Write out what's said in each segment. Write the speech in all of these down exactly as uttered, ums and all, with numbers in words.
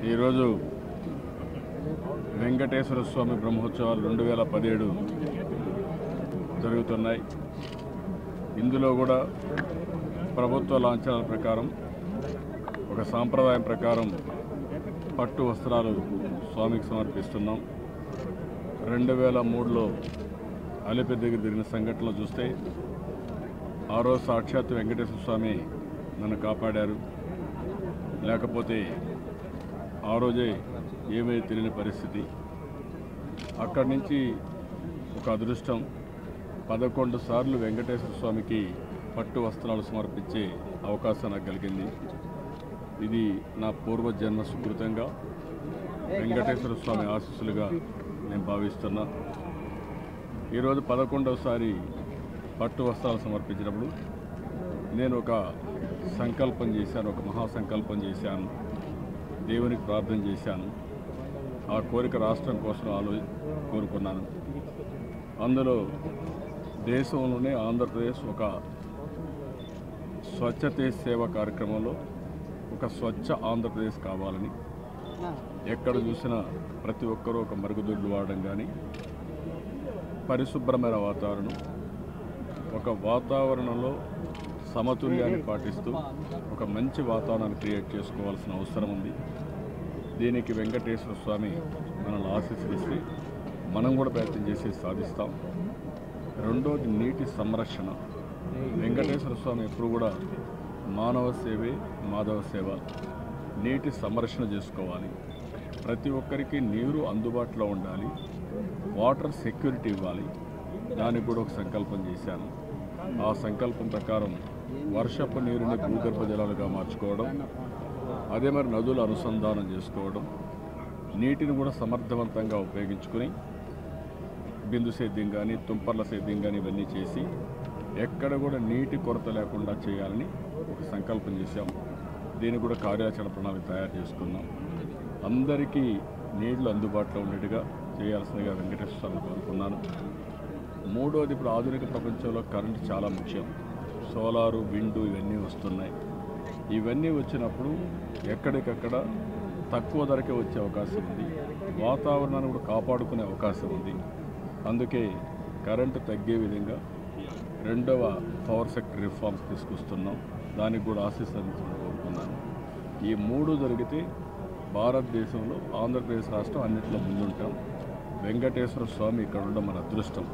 ఈరోజు వెంకటేశ్వర స్వామి బ్రహ్మోత్సవాలు రెండు వేల పదిహేడు జరుగుతున్నాయి. ఇందులో కూడా ప్రభుత్వ లాంఛనాల ప్రకారం ఒక సాంప్రదాయం ప్రకారం పట్టు వస్త్రాలు స్వామికి సమర్పిస్తున్నాం. రెండు వేల మూడులో అలిపి దగ్గర జరిగిన సంఘటనలు చూస్తే ఆ రోజు సాక్షాత్ వెంకటేశ్వర స్వామి నన్ను కాపాడారు. లేకపోతే ఆ రోజే ఏమీ తెలియని పరిస్థితి. అక్కడి నుంచి ఒక అదృష్టం, పదకొండు సార్లు వెంకటేశ్వర స్వామికి పట్టు వస్త్రాలు సమర్పించే అవకాశం నాకు కలిగింది. ఇది నా పూర్వజన్మ సుకృతంగా వెంకటేశ్వర స్వామి ఆశీస్సులుగా నేను భావిస్తున్నా. ఈరోజు పదకొండవసారి పట్టు వస్త్రాలు సమర్పించినప్పుడు నేను ఒక సంకల్పం చేశాను, ఒక మహాసంకల్పం చేశాను, దేవునికి ప్రార్థన చేశాను. ఆ కోరిక రాష్ట్రం కోసం ఆలో కోరుకున్నాను. అందులో దేశంలోనే ఆంధ్రప్రదేశ్ ఒక స్వచ్ఛతే సేవ కార్యక్రమంలో ఒక స్వచ్ఛ ఆంధ్రప్రదేశ్ కావాలని, ఎక్కడ చూసినా ప్రతి ఒక్కరూ ఒక మరుగుదొడ్లు వాడడం కానీ, పరిశుభ్రమైన వాతావరణం, ఒక వాతావరణంలో సమతుల్యాన్ని పాటిస్తూ ఒక మంచి వాతావరణాన్ని క్రియేట్ చేసుకోవాల్సిన అవసరం ఉంది. దీనికి వెంకటేశ్వర స్వామి మనల్ని ఆశీస్సులిస్తే మనం కూడా ప్రయత్నం చేసి సాధిస్తాం. రెండోది నీటి సంరక్షణ. వెంకటేశ్వర స్వామి ఎప్పుడు కూడా మానవ సేవే మాధవ సేవ. నీటి సంరక్షణ చేసుకోవాలి. ప్రతి ఒక్కరికి నీరు అందుబాటులో ఉండాలి. వాటర్ సెక్యూరిటీ ఇవ్వాలి. దానికి కూడా ఒక సంకల్పం చేశాను. ఆ సంకల్పం ప్రకారం వర్షపు నీరుని భూగర్భ జలాలుగా మార్చుకోవడం, అదే మరి నదులు అనుసంధానం చేసుకోవడం, నీటిని కూడా సమర్థవంతంగా ఉపయోగించుకొని బిందు సేద్యం కానీ తుంపర్ల సేద్యం కానీ ఇవన్నీ చేసి ఎక్కడ కూడా నీటి కొరత లేకుండా చేయాలని ఒక సంకల్పం చేశాం. దీన్ని కూడా కార్యాచరణ ప్రణాళిక తయారు చేసుకున్నాం. అందరికీ నీళ్లు అందుబాటులో ఉండేట్టుగా చేయాల్సిందిగా వెంకటేశ్వర స్వామిని కోరుకున్నాను. మూడోది, ఇప్పుడు ఆధునిక ప్రపంచంలో కరెంటు చాలా ముఖ్యం. సోలారు, విండు ఇవన్నీ వస్తున్నాయి. ఇవన్నీ వచ్చినప్పుడు ఎక్కడికక్కడ తక్కువ ధరకే వచ్చే అవకాశం ఉంది. వాతావరణాన్ని కూడా కాపాడుకునే అవకాశం ఉంది. అందుకే కరెంటు తగ్గే విధంగా రెండవ పవర్ సెక్టర్ రిఫార్మ్స్ తీసుకొస్తున్నాం. దానికి కూడా ఆశీస్సులను కోరుకున్నాను. ఈ మూడు జరిగితే భారతదేశంలో ఆంధ్రప్రదేశ్ రాష్ట్రం అన్నింటిలో ముందుంటాం. వెంకటేశ్వర స్వామి ఇక్కడ ఉండడం మన అదృష్టం.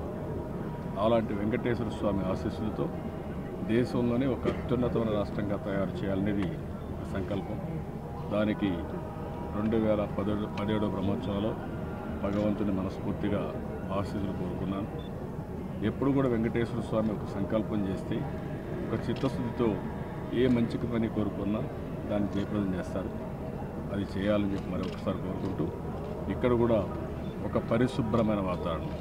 అలాంటి వెంకటేశ్వర స్వామి ఆశీస్సులతో దేశంలోనే ఒక అత్యున్నతమైన రాష్ట్రంగా తయారు చేయాలనేది ఒక సంకల్పం. దానికి రెండు వేల పదిహేడు పదిహేడో బ్రహ్మోత్సవాల్లో భగవంతుని మనస్ఫూర్తిగా ఆశీస్సులు కోరుకున్నాను. ఎప్పుడు కూడా వెంకటేశ్వర స్వామి ఒక సంకల్పం చేస్తే ఒక చిత్తశుద్ధితో ఏ మంచి పని కోరుకున్నా దాన్ని జయప్రదం చేస్తారు. అది చేయాలని చెప్పి మరొకసారి కోరుకుంటూ, ఇక్కడ కూడా ఒక పరిశుభ్రమైన వాతావరణం.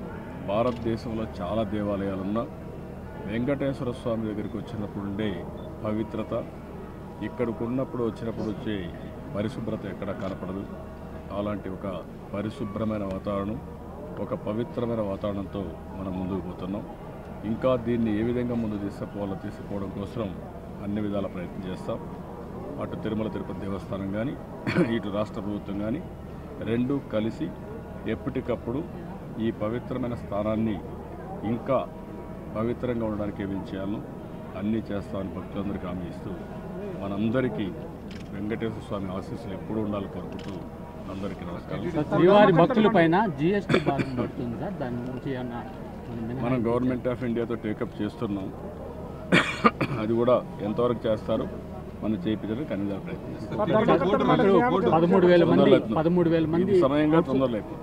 భారతదేశంలో చాలా దేవాలయాలున్నా వెంకటేశ్వర స్వామి దగ్గరికి వచ్చినప్పుడు ఉండే పవిత్రత, ఇక్కడికి ఉన్నప్పుడు వచ్చినప్పుడు వచ్చే పరిశుభ్రత ఎక్కడ కనపడదు. అలాంటి ఒక పరిశుభ్రమైన వాతావరణం, ఒక పవిత్రమైన వాతావరణంతో మనం ముందుకు పోతున్నాం. ఇంకా దీన్ని ఏ విధంగా ముందు తీసుకుపోవాలో తీసుకుపోవడం కోసం అన్ని విధాల ప్రయత్నం చేస్తాం. అటు తిరుమల తిరుపతి దేవస్థానం కానీ ఇటు రాష్ట్ర ప్రభుత్వం కానీ రెండూ కలిసి ఎప్పటికప్పుడు ఈ పవిత్రమైన స్థానాన్ని ఇంకా పవిత్రంగా ఉండడానికి ఏమేం చేయాలో అన్నీ చేస్తామని భక్తులందరికీ హామీ ఇస్తూ, మనందరికీ వెంకటేశ్వర స్వామి ఆశీస్సులు ఎప్పుడూ ఉండాలని కోరుకుంటూ అందరికీ నమస్కారం. శ్రీవారి భక్తుల పైన జిఎస్టీ భారం పడుతుంది సార్, దాని నుంచి మనం గవర్నమెంట్ ఆఫ్ ఇండియాతో టేకప్ చేస్తున్నాం. అది కూడా ఎంతవరకు చేస్తారో మనం చేయించడానికి అన్ని విధాలు ప్రయత్నిస్తాం. పదమూడు వేల మంది పదమూడు వేల మంది సమయంగా తొందరలో అయిపోతుంది.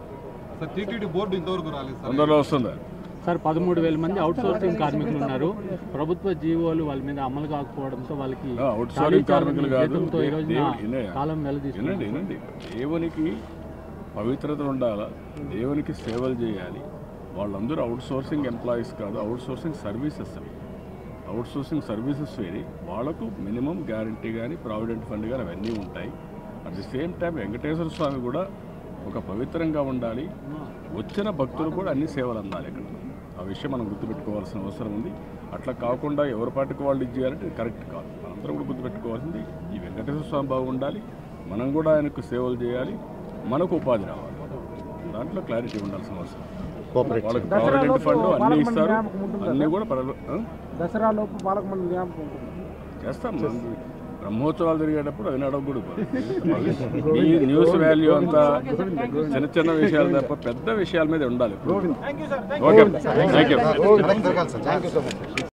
తొందరలో వస్తుందా సార్? పదమూడు వేల మంది అవుట్ సోర్సింగ్ కార్మికులు ఉన్నారు. ప్రభుత్వ జీవోలు వాళ్ళ మీద అమలు కాకపోవడంతో వాళ్ళకి అవుట్ సోర్సింగ్ కార్మికులు కాదు, కాలం వెళ్తుంది. వినండి, దేవునికి పవిత్రత ఉండాలా, దేవునికి సేవలు చేయాలి. వాళ్ళందరూ అవుట్ సోర్సింగ్ ఎంప్లాయీస్ కాదు, అవుట్ సోర్సింగ్ సర్వీసెస్. అవి అవుట్ సోర్సింగ్ సర్వీసెస్ వేరి, వాళ్ళకు మినిమం గ్యారంటీ కానీ ప్రావిడెంట్ ఫండ్ కానీ అవన్నీ ఉంటాయి. At the same time Venkateswara Swamy కూడా ఒక పవిత్రంగా ఉండాలి. వచ్చిన భక్తులు కూడా అన్ని సేవలు అందాలి. ఇక్కడ ఆ విషయం మనం గుర్తుపెట్టుకోవాల్సిన అవసరం ఉంది. అట్లా కాకుండా ఎవరి పాటికి వాళ్ళు ఇది చేయాలంటే కరెక్ట్ కాదు. మనందరం కూడా గుర్తుపెట్టుకోవాల్సింది ఈ వెంకటేశ్వర స్వామి బాగుండాలి, మనం కూడా ఆయనకు సేవలు చేయాలి, మనకు ఉపాధి రావాలి. దాంట్లో క్లారిటీ ఉండాల్సిన అవసరం. వాళ్ళకి ప్రావిడెంట్ ఫండ్ అన్నీ ఇస్తారు, అన్నీ కూడా దసరా లోపు పాలక మండలి నియామకం చేస్తాం. బ్రహ్మోత్సవాలు జరిగేటప్పుడు అది నడవకూడదు. ఈ న్యూస్ వాల్యూ అంతా చిన్న చిన్న విషయాలు తప్ప పెద్ద విషయాల మీద ఉండాలి. Okay, thank you.